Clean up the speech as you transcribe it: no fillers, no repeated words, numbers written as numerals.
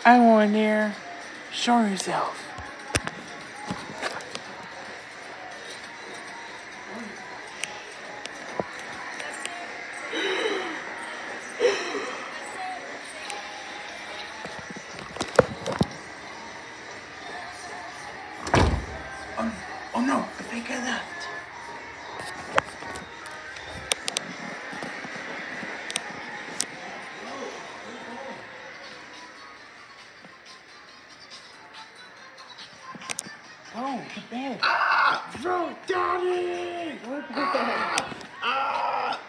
I want in there. Show yourself. Oh no, I think I left. Oh, the bed. Ah! Bro, Daddy! What the bed? Ah!